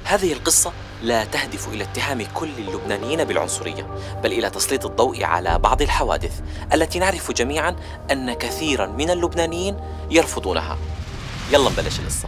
هذه القصة لا تهدف إلى اتهام كل اللبنانيين بالعنصرية، بل إلى تسليط الضوء على بعض الحوادث التي نعرف جميعاً أن كثيراً من اللبنانيين يرفضونها. يلا نبلش القصة.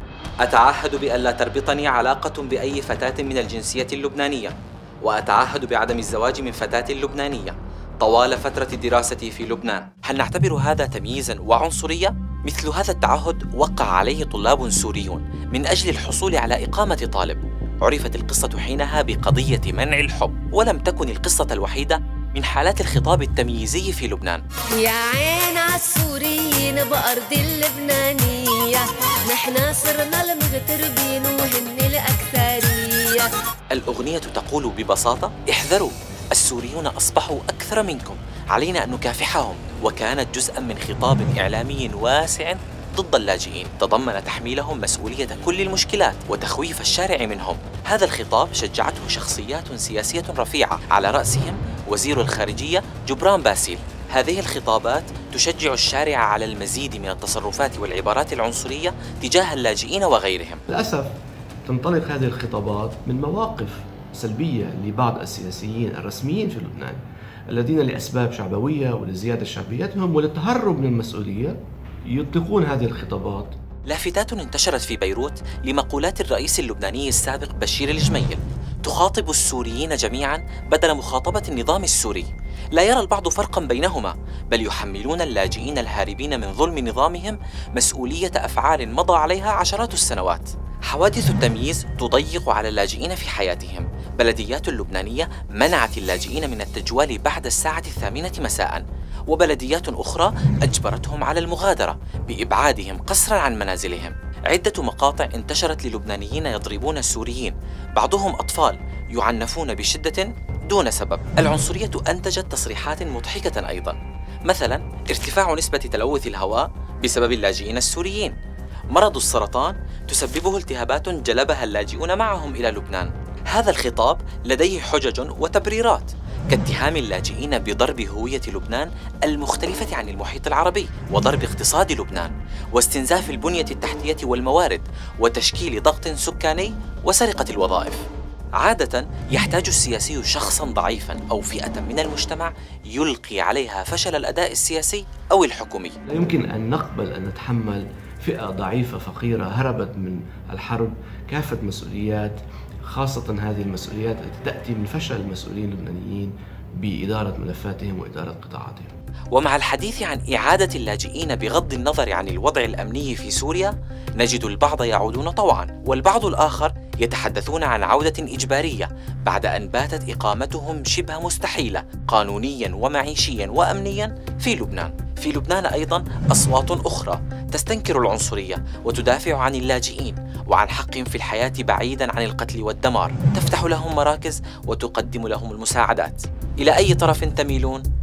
أتعهد بألا تربطني علاقة بأي فتاة من الجنسية اللبنانية، وأتعهد بعدم الزواج من فتاة لبنانية طوال فترة دراستي في لبنان. هل نعتبر هذا تمييزاً وعنصرية؟ مثل هذا التعهد وقع عليه طلاب سوريون من أجل الحصول على إقامة طالب. عرفت القصة حينها بقضية منع الحب، ولم تكن القصة الوحيدة من حالات الخطاب التمييزي في لبنان. يا عين عالسوريين بأرض اللبنانية، نحن صرنا المغتربين وهن الأكثرية. الأغنية تقول ببساطة: احذروا، السوريون أصبحوا أكثر منكم، علينا أن نكافحهم. وكانت جزءاً من خطاب إعلامي واسع ضد اللاجئين، تضمن تحميلهم مسؤولية كل المشكلات وتخويف الشارع منهم. هذا الخطاب شجعته شخصيات سياسية رفيعة، على رأسهم وزير الخارجية جبران باسيل. هذه الخطابات تشجع الشارع على المزيد من التصرفات والعبارات العنصرية تجاه اللاجئين وغيرهم. للأسف تنطلق هذه الخطابات من مواقف سلبية لبعض السياسيين الرسميين في لبنان، الذين لأسباب شعبوية ولزيادة شعبيتهم وللتهرب من المسؤولية يطلقون هذه الخطابات. لافتات انتشرت في بيروت لمقولات الرئيس اللبناني السابق بشير الجميل تخاطب السوريين جميعاً بدل مخاطبة النظام السوري. لا يرى البعض فرقاً بينهما، بل يحملون اللاجئين الهاربين من ظلم نظامهم مسؤولية أفعال مضى عليها عشرات السنوات. حوادث التمييز تضيق على اللاجئين في حياتهم. بلديات اللبنانية منعت اللاجئين من التجوال بعد الساعة 8 مساءً، وبلديات أخرى أجبرتهم على المغادرة بإبعادهم قسراً عن منازلهم. عدة مقاطع انتشرت للبنانيين يضربون السوريين، بعضهم أطفال يعنفون بشدة دون سبب. العنصرية أنتجت تصريحات مضحكة أيضاً، مثلاً ارتفاع نسبة تلوث الهواء بسبب اللاجئين السوريين. مرض السرطان تسببه التهابات جلبها اللاجئون معهم إلى لبنان. هذا الخطاب لديه حجج وتبريرات، كاتهام اللاجئين بضرب هوية لبنان المختلفة عن المحيط العربي، وضرب اقتصاد لبنان، واستنزاف البنية التحتية والموارد، وتشكيل ضغط سكاني، وسرقة الوظائف. عادة يحتاج السياسي شخصاً ضعيفاً أو فئة من المجتمع يلقي عليها فشل الأداء السياسي أو الحكومي. لا يمكن أن نقبل أن نتحمل فئة ضعيفة فقيرة هربت من الحرب كافة مسؤوليات، خاصة هذه المسؤوليات التي تأتي من فشل المسؤولين اللبنانيين بإدارة ملفاتهم وإدارة قطاعاتهم. ومع الحديث عن إعادة اللاجئين بغض النظر عن الوضع الأمني في سوريا، نجد البعض يعودون طوعاً، والبعض الآخر يتحدثون عن عودة إجبارية بعد أن باتت إقامتهم شبه مستحيلة قانونياً ومعيشياً وأمنياً في لبنان. في لبنان أيضاً أصوات أخرى تستنكر العنصرية وتدافع عن اللاجئين وعن حقهم في الحياة بعيداً عن القتل والدمار، تفتح لهم مراكز وتقدم لهم المساعدات. إلى أي طرف تميلون؟